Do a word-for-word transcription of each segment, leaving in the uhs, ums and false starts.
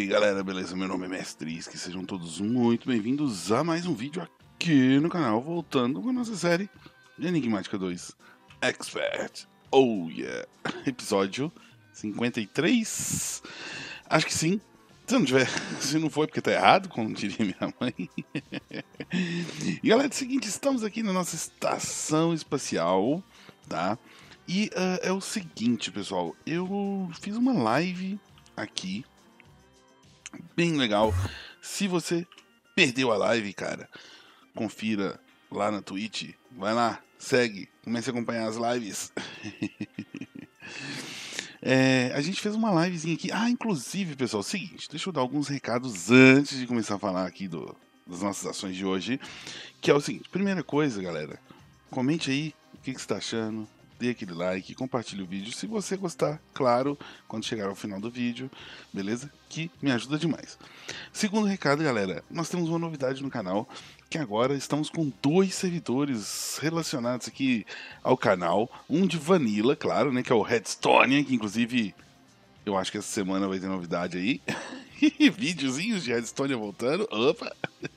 galera, beleza? Meu nome é Mestre Is, que sejam todos muito bem-vindos a mais um vídeo aqui no canal, voltando com a nossa série de Enigmática dois Expert. Oh yeah! Episódio cinquenta e três. Acho que sim. Se não tiver, se não foi porque tá errado, como diria minha mãe. E galera, é o seguinte, estamos aqui na nossa estação espacial, tá? E uh, é o seguinte, pessoal, eu fiz uma live aqui, bem legal. Se você perdeu a live, cara, confira lá na Twitch, vai lá, segue, comece a acompanhar as lives. É, a gente fez uma livezinha aqui. Ah, inclusive, pessoal, é o seguinte, deixa eu dar alguns recados antes de começar a falar aqui do, das nossas ações de hoje. Que é o seguinte, primeira coisa, galera, comente aí o que, que você tá achando. Dê aquele like, compartilhe o vídeo se você gostar, claro, quando chegar ao final do vídeo, beleza? Que me ajuda demais. Segundo recado, galera, nós temos uma novidade no canal, que agora estamos com dois servidores relacionados aqui ao canal. Um de Vanilla, claro, né, que é o Redstone, que inclusive eu acho que essa semana vai ter novidade aí. Videozinhos de Redstone voltando, opa!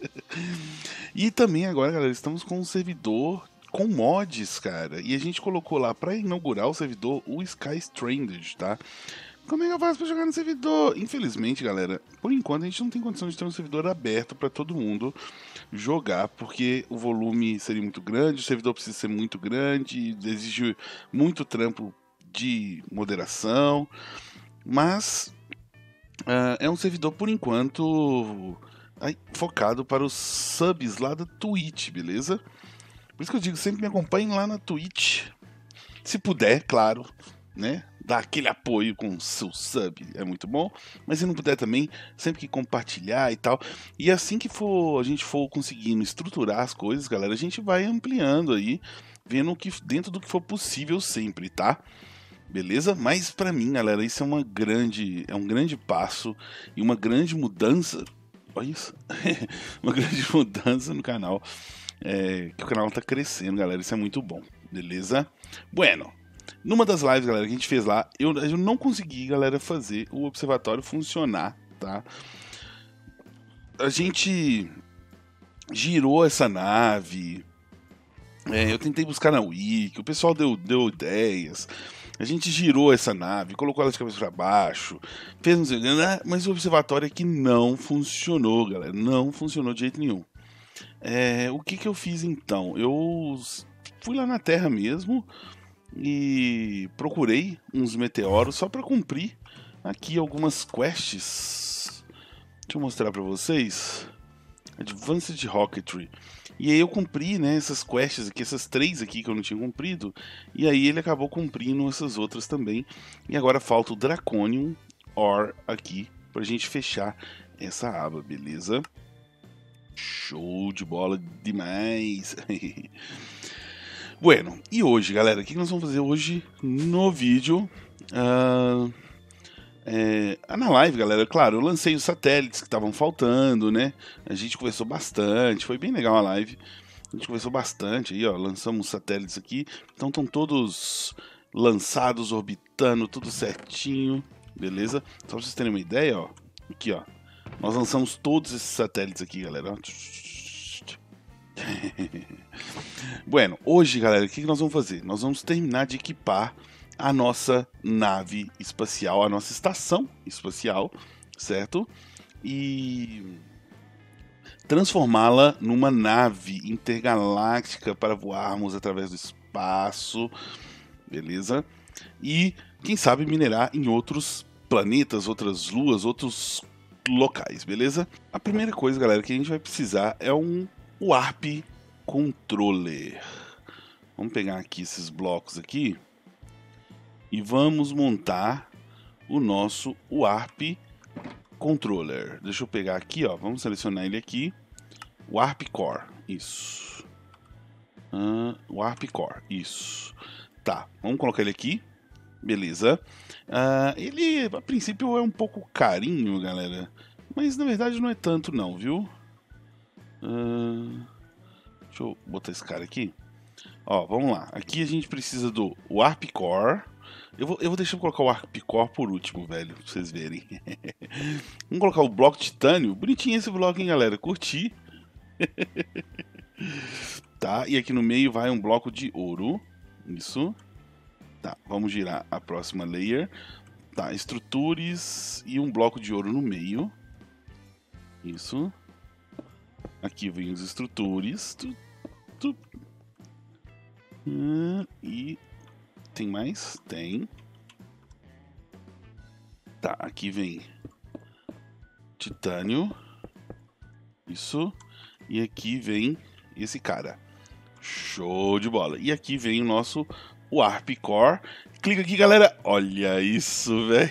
E também agora, galera, estamos com um servidor com mods, cara, e a gente colocou lá pra inaugurar o servidor o Sky Stranded, tá? Como é que eu faço pra jogar no servidor? Infelizmente, galera, por enquanto a gente não tem condição de ter um servidor aberto pra todo mundo jogar, porque o volume seria muito grande, o servidor precisa ser muito grande, exige muito trampo de moderação, mas uh, é um servidor, por enquanto, aí, focado para os subs lá da Twitch, beleza? Por isso que eu digo, sempre me acompanhem lá na Twitch. Se puder, claro, né? Dar aquele apoio com o seu sub, é muito bom. Mas se não puder também, sempre que compartilhar e tal. E assim que for, a gente for conseguindo estruturar as coisas, galera, a gente vai ampliando aí, vendo que dentro do que for possível sempre, tá? Beleza? Mas pra mim, galera, isso é uma grande, é um grande passo e uma grande mudança. Olha isso. Uma grande mudança no canal. É, que o canal tá crescendo, galera, isso é muito bom, beleza? Bueno, numa das lives, galera, que a gente fez lá, eu, eu não consegui, galera, fazer o observatório funcionar, tá? A gente girou essa nave, é, eu tentei buscar na Wiki, o pessoal deu, deu ideias, a gente girou essa nave, colocou ela de cabeça pra baixo, fez não sei o que, né? Mas o observatório aqui não funcionou, galera, não funcionou de jeito nenhum. É, o que que eu fiz então? Eu fui lá na Terra mesmo e procurei uns meteoros só para cumprir aqui algumas quests. Deixa eu mostrar para vocês. Advanced Rocketry. E aí eu cumpri, né, essas quests aqui, essas três aqui que eu não tinha cumprido. E aí ele acabou cumprindo essas outras também. E agora falta o Draconium Ore aqui pra gente fechar essa aba, beleza? Show de bola demais. Bueno, e hoje, galera, o que nós vamos fazer hoje no vídeo? Uh, é, na live, galera, claro, eu lancei os satélites que estavam faltando, né? A gente conversou bastante, foi bem legal a live. A gente conversou bastante aí, ó, lançamos os satélites aqui. Então estão todos lançados, orbitando, tudo certinho, beleza? Só pra vocês terem uma ideia, ó, aqui, ó. Nós lançamos todos esses satélites aqui, galera. Bueno, hoje, galera, o que nós vamos fazer? Nós vamos terminar de equipar a nossa nave espacial, a nossa estação espacial, certo? E transformá-la numa nave intergaláctica para voarmos através do espaço, beleza? E, quem sabe, minerar em outros planetas, outras luas, outros locais, beleza? A primeira coisa, galera, que a gente vai precisar é um Warp Controller. Vamos pegar aqui esses blocos aqui e vamos montar o nosso Warp Controller. Deixa eu pegar aqui, ó, vamos selecionar ele aqui. Warp Core, isso. Uh, Warp Core, isso. Tá, vamos colocar ele aqui. Beleza. Uh, ele, a princípio, é um pouco carinho, galera. Mas, na verdade, não é tanto, não, viu? Uh, deixa eu botar esse cara aqui. Ó, vamos lá. Aqui a gente precisa do Warp Core. Eu vou, eu vou deixar eu colocar o Arpicor por último, velho, pra vocês verem. Vamos colocar o bloco titânio. Bonitinho esse bloco, hein, galera? Curti. Tá, e aqui no meio vai um bloco de ouro. Isso. Tá, vamos girar a próxima layer. Tá, estruturas e um bloco de ouro no meio. Isso. Aqui vem os estruturas. Tu, tu. Hum, e tem mais? Tem. Tá, aqui vem titânio. Isso. E aqui vem esse cara. Show de bola. E aqui vem o nosso o Arpcore. Clica aqui, galera. Olha isso, velho.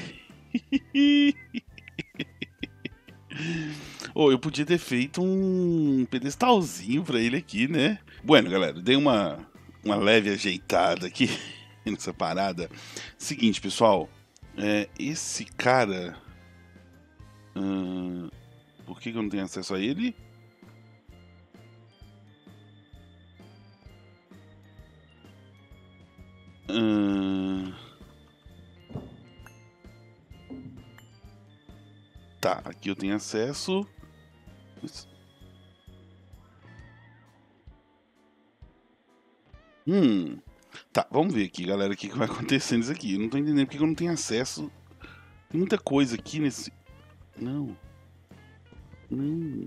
Oh, eu podia ter feito um pedestalzinho pra ele aqui, né? Bueno, galera, dei uma, uma leve ajeitada aqui nessa parada. Seguinte, pessoal. É, esse cara... Hum, por que, que eu não tenho acesso a ele? Hum... Tá, aqui eu tenho acesso. Hum. Tá, vamos ver aqui, galera, o que, que vai acontecendo isso aqui. Eu não tô entendendo porque eu não tenho acesso. Tem muita coisa aqui nesse... Não. Não.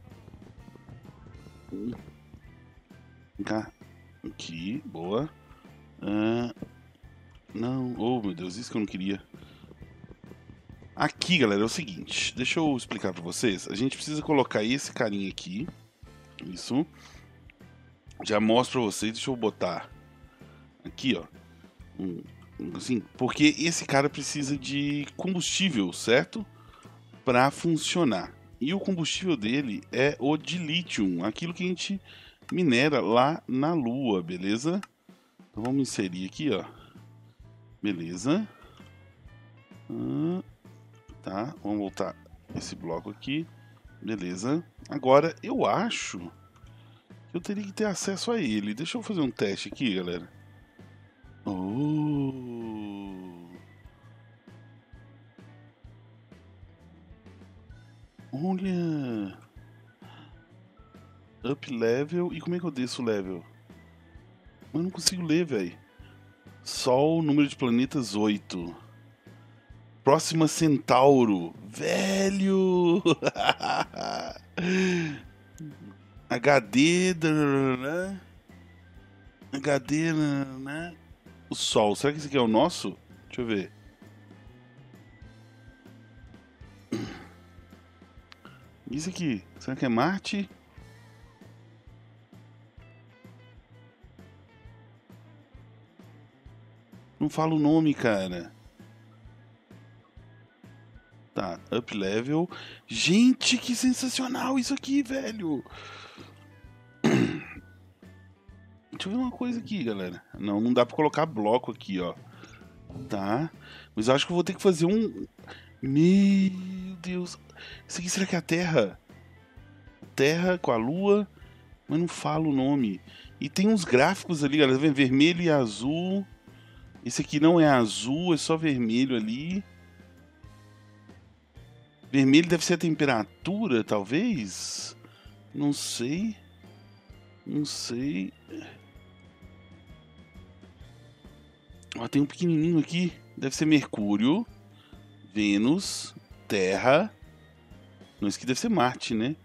Vem cá. Aqui, boa. Ah, não. Oh, meu Deus, isso que eu não queria. Aqui, galera, é o seguinte. Deixa eu explicar pra vocês. A gente precisa colocar esse carinha aqui. Isso. Já mostro pra vocês. Deixa eu botar aqui, ó. Um, um, assim, porque esse cara precisa de combustível, certo? Pra funcionar. E o combustível dele é o de lítio, aquilo que a gente minera lá na Lua, beleza? Então vamos inserir aqui, ó. Beleza. Ah, tá, vamos voltar esse bloco aqui. Beleza. Agora, eu acho que eu teria que ter acesso a ele. Deixa eu fazer um teste aqui, galera. Oh. Olha. Up level. E como é que eu desço o level? Eu não consigo ler, velho. Sol, número de planetas oito. Próxima Centauro. Velho! H D. Né? H D. Né? O Sol. Será que esse aqui é o nosso? Deixa eu ver. Isso aqui. Será que é Marte? Não fala o nome, cara. Tá, up level. Gente, que sensacional isso aqui, velho. Deixa eu ver uma coisa aqui, galera. Não, não dá pra colocar bloco aqui, ó. Tá. Mas eu acho que eu vou ter que fazer um... Meu Deus. Isso aqui será que é a Terra? Terra com a Lua, mas não fala o nome. E tem uns gráficos ali, galera. Vem vermelho e azul. Esse aqui não é azul, é só vermelho ali. Vermelho deve ser a temperatura, talvez? Não sei. Não sei. Ó, tem um pequenininho aqui. Deve ser Mercúrio, Vênus, Terra. Não, isso aqui deve ser Marte, né?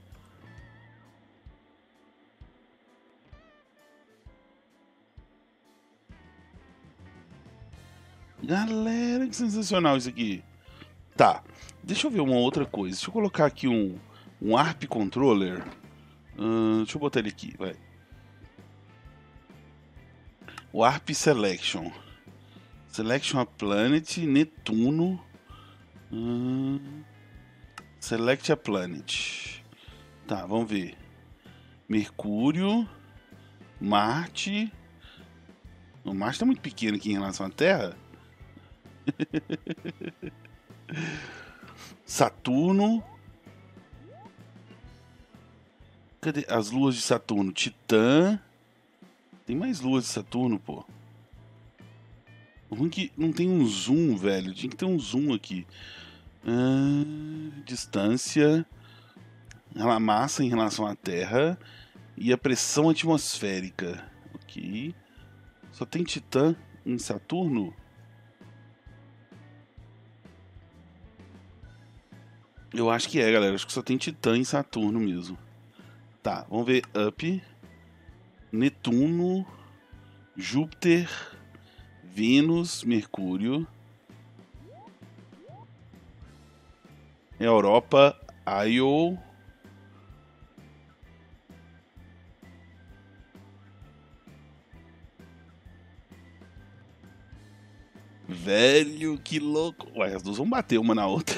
Galera, que sensacional isso aqui. Tá, deixa eu ver uma outra coisa. Deixa eu colocar aqui um, um A R P Controller. Uh, deixa eu botar ele aqui, vai. O A R P Selection. Selection a Planet, Netuno. Uh, select a Planet. Tá, vamos ver. Mercúrio, Marte. O Marte tá muito pequeno aqui em relação à Terra. Saturno. Cadê as luas de Saturno? Titã. Tem mais luas de Saturno, pô. O ruim é que não tem um zoom, velho. Tinha que ter um zoom aqui. Ah, distância, a massa em relação à Terra e a pressão atmosférica. Ok. Só tem Titã em Saturno? Eu acho que é, galera. Acho que só tem Titã em Saturno mesmo. Tá, vamos ver. Up, Netuno, Júpiter, Vênus, Mercúrio, Europa, Io. Velho, que louco. Ué, as duas vão bater uma na outra.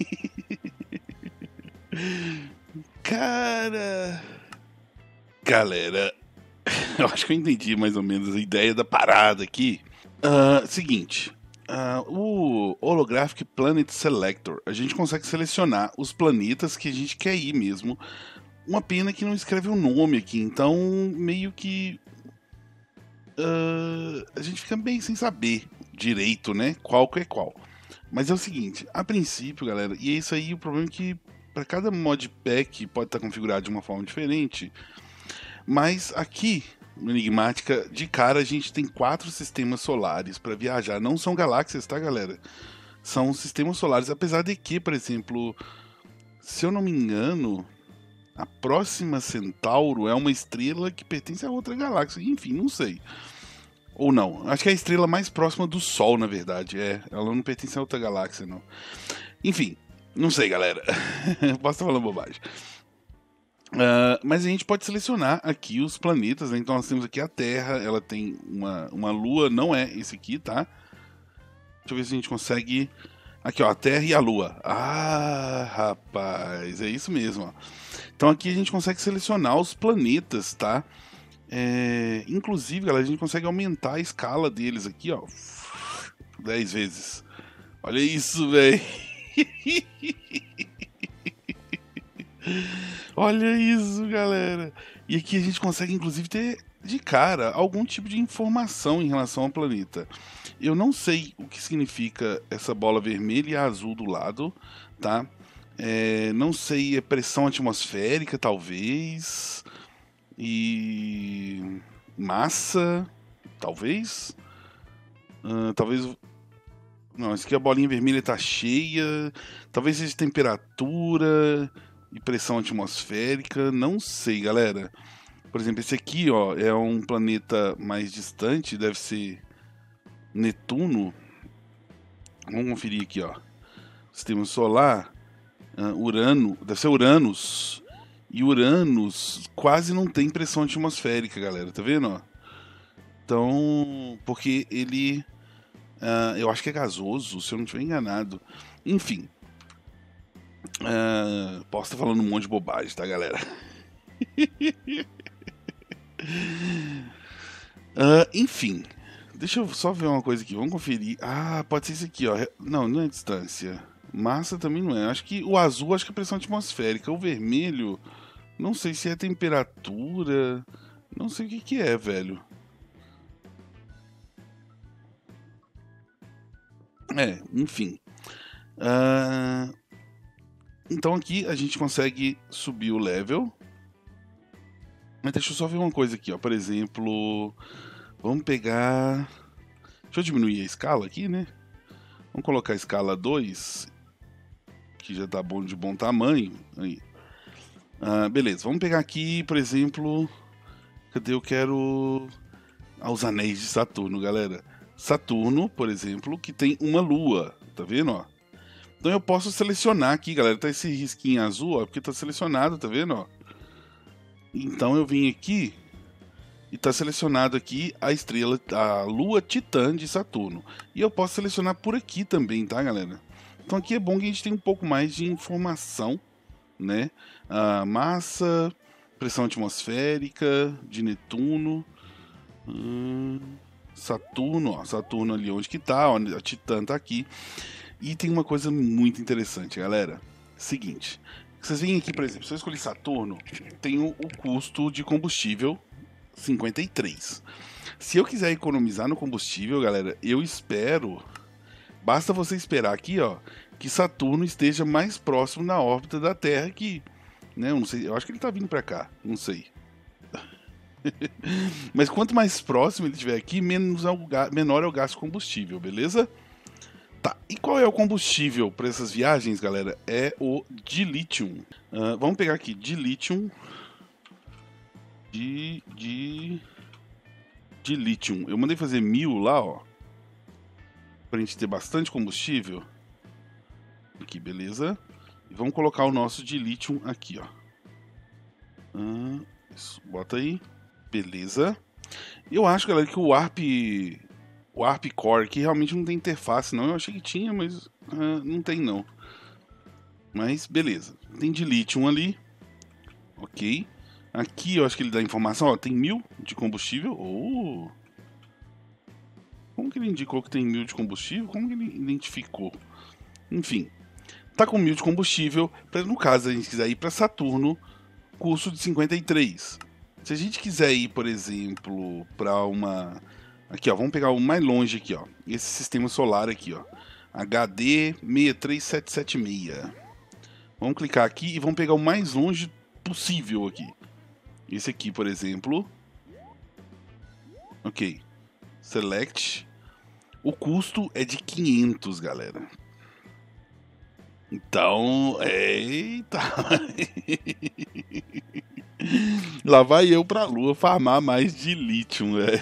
Cara. Galera, eu acho que eu entendi mais ou menos a ideia da parada aqui. Uh, seguinte. Uh, o Holographic Planet Selector, a gente consegue selecionar os planetas que a gente quer ir mesmo. Uma pena que não escreve o nome aqui, então meio que uh, a gente fica bem sem saber direito, né? Qual que é qual. Mas é o seguinte, a princípio, galera, e é isso aí, o problema é que para cada modpack pode estar configurado de uma forma diferente. Mas aqui no Enigmática, de cara, a gente tem quatro sistemas solares para viajar. Não são galáxias, tá, galera? São sistemas solares. Apesar de que, por exemplo, se eu não me engano, a Próxima Centauro é uma estrela que pertence a outra galáxia. Enfim, não sei. Ou não. Acho que é a estrela mais próxima do Sol, na verdade. É, ela não pertence a outra galáxia, não. Enfim, não sei, galera. Posso estar falando bobagem. Uh, mas a gente pode selecionar aqui os planetas, né? Então nós temos aqui a Terra, ela tem uma, uma Lua, não é esse aqui, tá? Deixa eu ver se a gente consegue... Aqui, ó, a Terra e a Lua. Ah, rapaz, é isso mesmo, ó. Então aqui a gente consegue selecionar os planetas, tá? É... Inclusive, galera, a gente consegue aumentar a escala deles aqui, ó. dez vezes. Olha isso, velho. Olha isso, galera. E aqui a gente consegue, inclusive, ter de cara algum tipo de informação em relação ao planeta. Eu não sei o que significa essa bola vermelha e azul do lado, tá? É, não sei, é pressão atmosférica, talvez. E massa, talvez. Uh, talvez. Não, esse aqui a bolinha vermelha tá cheia. Talvez seja temperatura e pressão atmosférica, não sei, galera. Por exemplo, esse aqui, ó, é um planeta mais distante, deve ser Netuno. Vamos conferir aqui, ó. Sistema solar, uh, Urano, deve ser Uranus. E Uranus quase não tem pressão atmosférica, galera, tá vendo, ó? Então, porque ele, uh, eu acho que é gasoso, se eu não estiver enganado. Enfim. Uh, posso estar falando um monte de bobagem, tá, galera? uh, enfim, deixa eu só ver uma coisa aqui. Vamos conferir. Ah, pode ser isso aqui, ó. Não, não é distância. Massa também não é. Acho que o azul acho que é pressão atmosférica. O vermelho, não sei se é temperatura. Não sei o que, que é, velho. É, enfim. Uh, então aqui a gente consegue subir o level. Mas deixa eu só ver uma coisa aqui, ó. Por exemplo, vamos pegar... Deixa eu diminuir a escala aqui, né? Vamos colocar a escala dois, que já tá bom de bom tamanho. Aí. Ah, beleza, vamos pegar aqui, por exemplo... Cadê? Eu quero... Ah, os anéis de Saturno, galera. Saturno, por exemplo, que tem uma lua. Tá vendo, ó? Então eu posso selecionar aqui, galera. Tá esse risquinho azul, ó, porque tá selecionado, tá vendo, ó? Então eu vim aqui e está selecionado aqui a estrela, a Lua Titã de Saturno. E eu posso selecionar por aqui também, tá, galera? Então aqui é bom que a gente tem um pouco mais de informação, né? A massa, pressão atmosférica de Netuno, hum, Saturno, ó, Saturno ali onde que tá, ó, a Titã tá aqui. E tem uma coisa muito interessante, galera. Seguinte, vocês veem aqui, por exemplo, se eu escolher Saturno, tem o, o custo de combustível cinquenta e três. Se eu quiser economizar no combustível, galera, eu espero... Basta você esperar aqui, ó, que Saturno esteja mais próximo da órbita da Terra aqui. Né? Eu não sei, eu acho que ele tá vindo pra cá, não sei. Mas quanto mais próximo ele estiver aqui, menos é o, menor é o gasto de combustível, beleza? Tá, e qual é o combustível para essas viagens, galera? É o dilítio. Uh, vamos pegar aqui, dilítio. De, de, dilítio. Eu mandei fazer mil lá, ó. Pra gente ter bastante combustível. Aqui, beleza? E vamos colocar o nosso dilítio aqui, ó. Uh, isso, bota aí. Beleza. Eu acho, galera, que o Warp... O Warp Core aqui realmente não tem interface, não. Eu achei que tinha, mas uh, não tem, não. Mas, beleza. Tem dilítio ali. Ok. Aqui eu acho que ele dá informação. Ó, tem mil de combustível. Oh. Como que ele indicou que tem mil de combustível? Como que ele identificou? Enfim. Tá com mil de combustível. Pra, no caso, a gente quiser ir para Saturno, custo de cinquenta e três. Se a gente quiser ir, por exemplo, para uma... Aqui, ó, vamos pegar o mais longe aqui, ó. Esse sistema solar aqui, ó. H D seis três sete sete seis. Vamos clicar aqui e vamos pegar o mais longe possível aqui. Esse aqui, por exemplo. Ok. Select. O custo é de quinhentos, galera. Então, eita. Lá vai eu pra lua farmar mais de lítio, velho.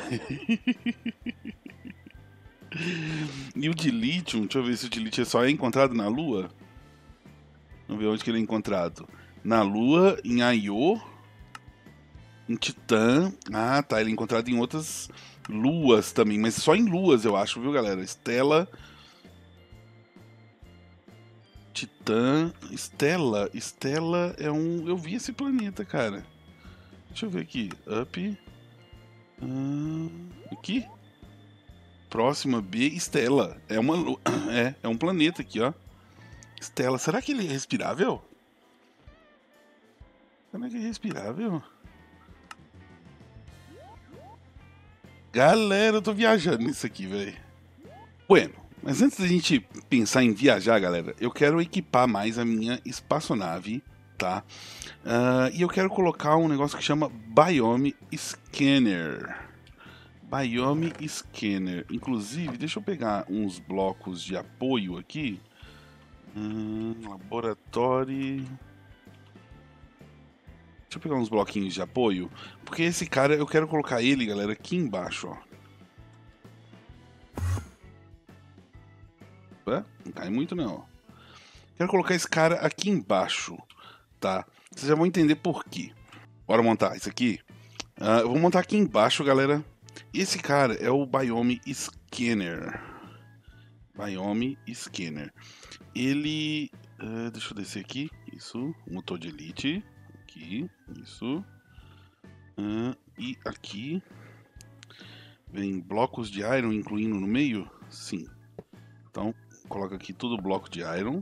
E o de lítio, deixa eu ver se o de lítio é só é encontrado na lua. Vamos ver onde que ele é encontrado. Na lua, em Io, em Titã. Ah, tá, ele é encontrado em outras luas também, mas só em luas eu acho, viu, galera? Estela... Titã... Estela... Estela é um... Eu vi esse planeta, cara. Deixa eu ver aqui. Up. Uh, aqui. Próxima B. Estela. É uma lua. É, é um planeta aqui, ó. Estela. Será que ele é respirável? Será que é respirável? Galera, eu tô viajando nisso aqui, velho. Bueno, mas antes da gente pensar em viajar, galera, eu quero equipar mais a minha espaçonave, tá? Uh, e eu quero colocar um negócio que chama Biome Scanner. Biome Scanner. Inclusive, deixa eu pegar uns blocos de apoio aqui. Hum, laboratório... Deixa eu pegar uns bloquinhos de apoio. Porque esse cara, eu quero colocar ele, galera, aqui embaixo, ó. Ué? Não cai muito, não. Quero colocar esse cara aqui embaixo, tá? Vocês já vão entender por quê. Bora montar isso aqui. Uh, eu vou montar aqui embaixo, galera. Esse cara é o Biome Scanner. Biome Scanner. Ele... Uh, deixa eu descer aqui. Isso. Motor de elite. Aqui. Isso. Uh, e aqui. Vem blocos de iron incluindo no meio? Sim. Então, coloca aqui todo o bloco de iron.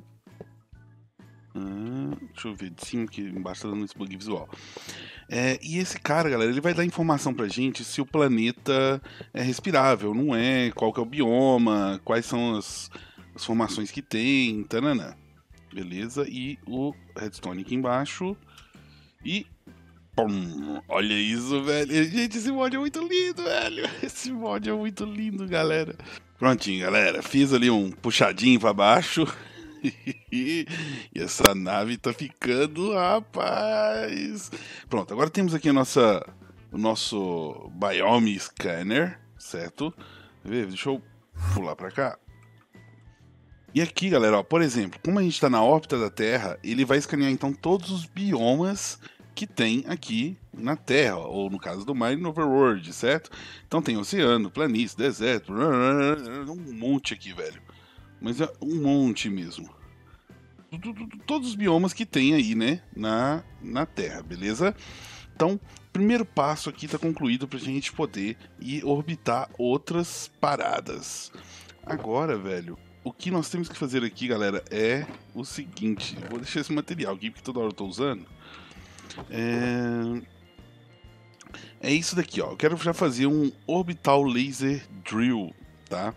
Uh, deixa eu ver de cima, que embaixo tá dando esse bug visual. É, e esse cara, galera, ele vai dar informação pra gente se o planeta é respirável, não é, qual que é o bioma, quais são as, as formações que tem, tananã. Beleza? E o redstone aqui embaixo. E... Pum, olha isso, velho. Gente, esse mod é muito lindo, velho. Esse mod é muito lindo, galera. Prontinho, galera. Fiz ali um puxadinho pra baixo. E essa nave tá ficando, rapaz. Pronto, agora temos aqui a nossa, o nosso Biome Scanner, certo? Deixa eu pular pra cá. E aqui, galera, ó, por exemplo, como a gente está na órbita da Terra, ele vai escanear então todos os biomas que tem aqui na Terra, ou no caso do Mining Overworld, certo? Então tem oceano, planície, deserto, um monte aqui, velho. Mas é um monte mesmo. Todos os biomas que tem aí, né, na, na Terra, beleza? Então, primeiro passo aqui está concluído para a gente poder ir orbitar outras paradas. Agora, velho, o que nós temos que fazer aqui, galera, é o seguinte. Vou deixar esse material aqui, porque toda hora eu tô usando. É... É isso daqui, ó. Eu quero já fazer um Orbital Laser Drill, tá?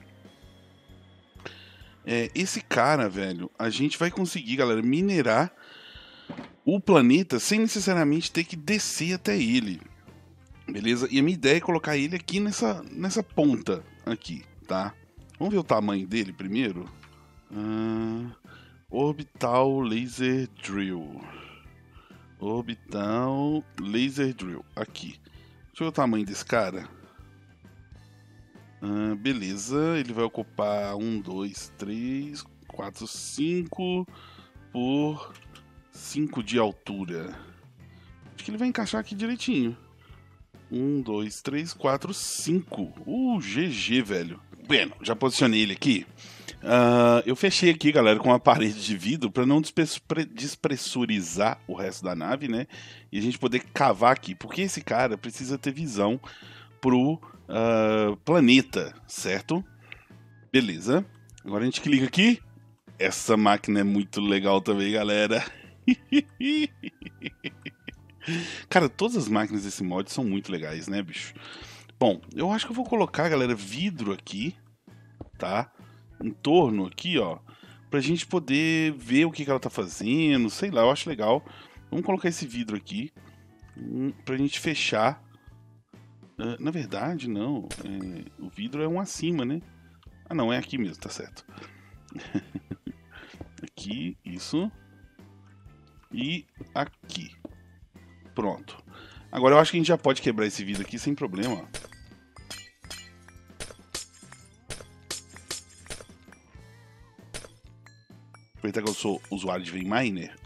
É, esse cara, velho, a gente vai conseguir, galera, minerar o planeta sem necessariamente ter que descer até ele. Beleza? E a minha ideia é colocar ele aqui nessa, nessa ponta aqui, tá? Vamos ver o tamanho dele primeiro? Uh, Orbital Laser Drill. Orbital Laser Drill. Aqui. Deixa eu ver o tamanho desse cara. Uh, beleza. Ele vai ocupar um, dois, três, quatro, cinco por cinco de altura. Acho que ele vai encaixar aqui direitinho. um, dois, três, quatro, cinco. Uh, G G, velho. Bueno, já posicionei ele aqui. Uh, eu fechei aqui, galera, com uma parede de vidro para não despressurizar o resto da nave, né? E a gente poder cavar aqui. Porque esse cara precisa ter visão pro uh, planeta, certo? Beleza. Agora a gente clica aqui. Essa máquina é muito legal também, galera. Cara, todas as máquinas desse mod são muito legais, né, bicho? Bom, eu acho que eu vou colocar, galera, vidro aqui, tá? Em torno aqui, ó, pra gente poder ver o que, que ela tá fazendo, sei lá, eu acho legal. Vamos colocar esse vidro aqui, hum, pra gente fechar. Uh, na verdade, não, é, o vidro é um acima, né? Ah, não, é aqui mesmo, tá certo. Aqui, isso. E aqui. Pronto. Agora eu acho que a gente já pode quebrar esse vidro aqui sem problema. Aproveitar que eu sou usuário de Vminer.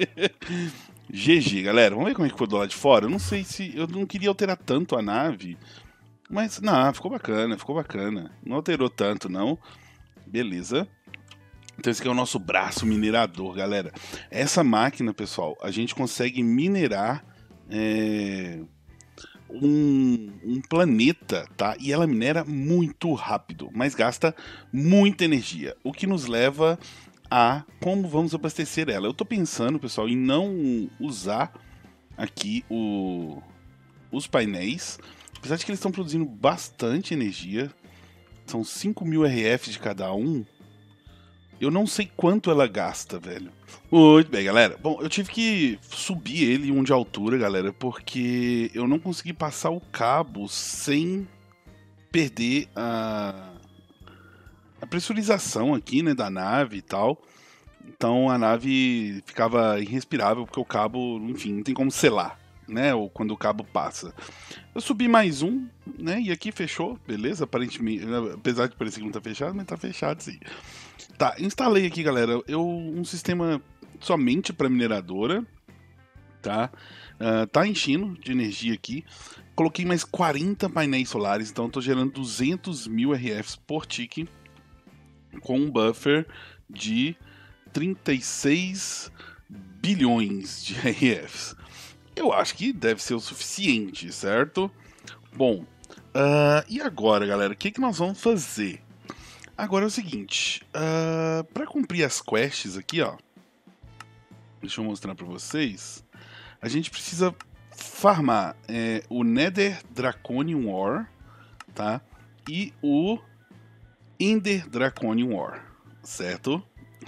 G G, galera. Vamos ver como é que ficou do lado de fora. Eu não sei se... Eu não queria alterar tanto a nave. Mas, não, ficou bacana, ficou bacana. Não alterou tanto, não. Beleza. Então esse aqui é o nosso braço minerador, galera. Essa máquina, pessoal, a gente consegue minerar... É, um, um planeta, tá? E ela minera muito rápido, mas gasta muita energia, o que nos leva a como vamos abastecer ela. Eu tô pensando, pessoal, em não usar aqui o, os painéis, apesar de que eles estão produzindo bastante energia, são cinco mil R F de cada um. Eu não sei quanto ela gasta, velho. Muito bem, galera. Bom, eu tive que subir ele um de altura, galera, porque eu não consegui passar o cabo sem perder a, a pressurização aqui, né, da nave e tal. Então a nave ficava irrespirável porque o cabo, enfim, não tem como selar, né, ou quando o cabo passa. Eu subi mais um, né, e aqui fechou, beleza? Aparentemente, apesar de parecer que não tá fechado, mas tá fechado sim. Tá, instalei aqui, galera, eu, um sistema somente para mineradora, tá? Uh, tá enchendo de energia aqui. Coloquei mais quarenta painéis solares, então estou gerando duzentos mil R Fs por tique, com um buffer de trinta e seis bilhões de R Fs. Eu acho que deve ser o suficiente, certo? Bom, uh, e agora, galera, o que, que nós vamos fazer? Agora é o seguinte, uh, para cumprir as quests aqui, ó, deixa eu mostrar para vocês, a gente precisa farmar é, o Nether Draconium Ore, tá? E o Ender Draconium Ore, certo?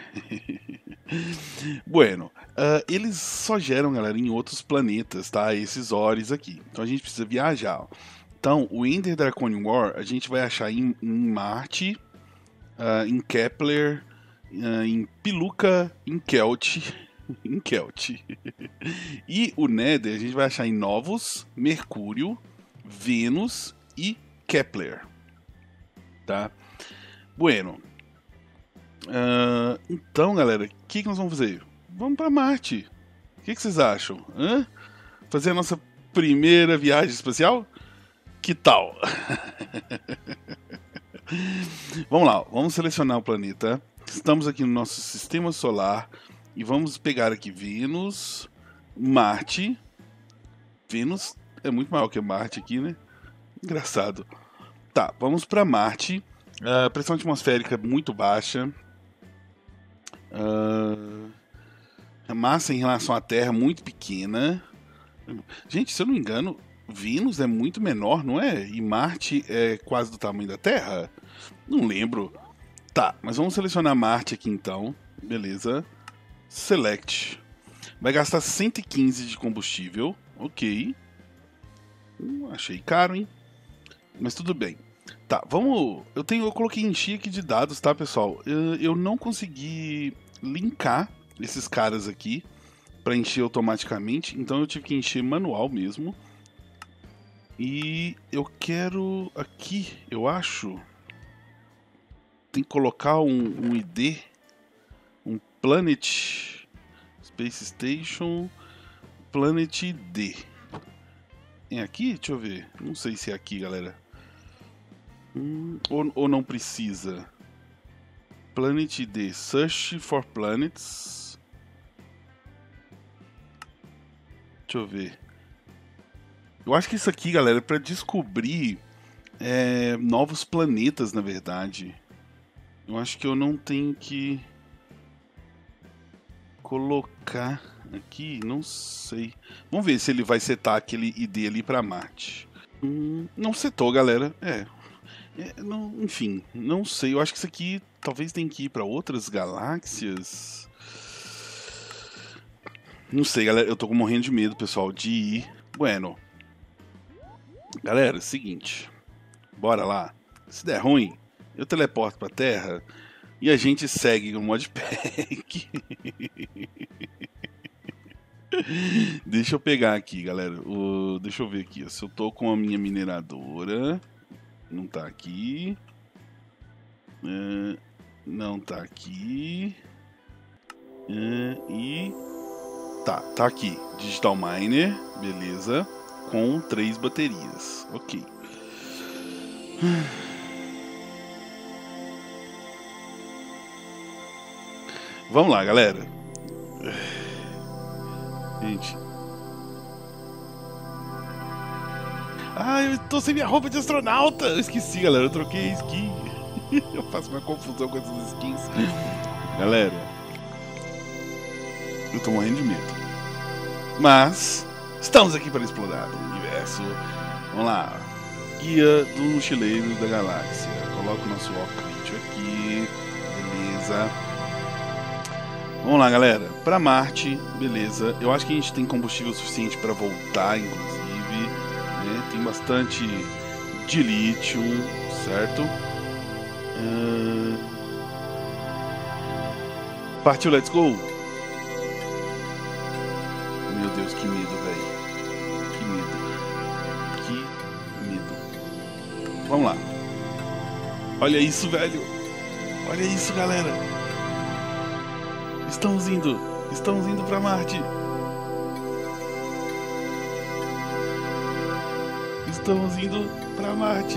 Bueno, uh, eles só geram, galera, em outros planetas, tá? Esses ores aqui. Então a gente precisa viajar, ó. Então, o Ender Draconium Ore a gente vai achar em, em Marte, Uh, em Kepler, uh, em Piluca, em Kelt, em Kelt. E o Nether a gente vai achar em Novos, Mercúrio, Vênus e Kepler, tá? Bueno. Uh, então, galera, o que, que nós vamos fazer? Vamos para Marte. O que, que vocês acham? Hã? Fazer a nossa primeira viagem espacial? Que tal? Vamos lá, vamos selecionar o planeta. Estamos aqui no nosso sistema solar e vamos pegar aqui Vênus, Marte. Vênus é muito maior que Marte aqui, né? Engraçado. Tá, vamos para Marte. Uh, pressão atmosférica muito baixa. Uh, a massa em relação à Terra muito pequena. Gente, se eu não me engano, Vênus é muito menor, não é? E Marte é quase do tamanho da Terra? Não lembro. Tá, mas vamos selecionar Marte aqui então. Beleza. Select. Vai gastar cento e quinze de combustível. Ok. Hum, achei caro, hein? Mas tudo bem. Tá, vamos... Eu, tenho, eu coloquei encher aqui de dados, tá, pessoal? Eu, eu não consegui linkar esses caras aqui para encher automaticamente. Então eu tive que encher manual mesmo. E eu quero aqui, eu acho... Tem que colocar um, um I D. Um Planet... Space Station... Planet I D. É aqui? Deixa eu ver. Não sei se é aqui, galera. Hum, ou, ou não precisa. Planet I D. Search for planets. Deixa eu ver. Eu acho que isso aqui, galera, é para descobrir é, novos planetas, na verdade. Eu acho que eu não tenho que colocar aqui, não sei. Vamos ver se ele vai setar aquele I D ali para Marte. Hum, não setou, galera. É. é não, enfim, não sei. Eu acho que isso aqui talvez tenha que ir para outras galáxias. Não sei, galera. Eu tô morrendo de medo, pessoal, de ir. Bueno. Galera, é o seguinte. Bora lá. Se der ruim, eu teleporto pra Terra e a gente segue o modpack. Deixa eu pegar aqui, galera. O... Deixa eu ver aqui. Se eu tô com a minha mineradora. Não tá aqui. Uh, não tá aqui. Uh, e. Tá, tá aqui. Digital Miner. Beleza. Com três baterias. Ok. Vamos lá, galera. Gente. Ah, eu tô sem minha roupa de astronauta. Eu esqueci, galera. Eu troquei a skin. Eu faço uma confusão com essas skins. Galera. Eu tô morrendo de medo. Mas estamos aqui para explorar o universo. Vamos lá. Guia do Mochileiro da Galáxia. Coloca o nosso óculos aqui. Beleza. Vamos lá, galera. Para Marte, beleza. Eu acho que a gente tem combustível suficiente para voltar, inclusive. Né? Tem bastante de lítio, certo? Uh... Partiu, let's go! Meu Deus, que medo, velho. Que medo. Que medo. Vamos lá. Olha isso, velho. Olha isso, galera. Estamos indo. Estamos indo pra Marte. Estamos indo pra Marte.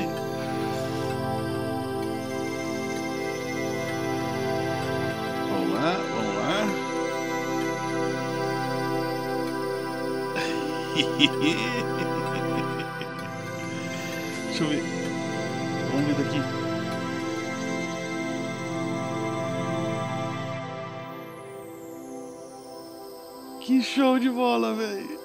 Vamos lá, vamos lá. Deixa eu ver. Vamos ver daqui. Que show de bola, velho.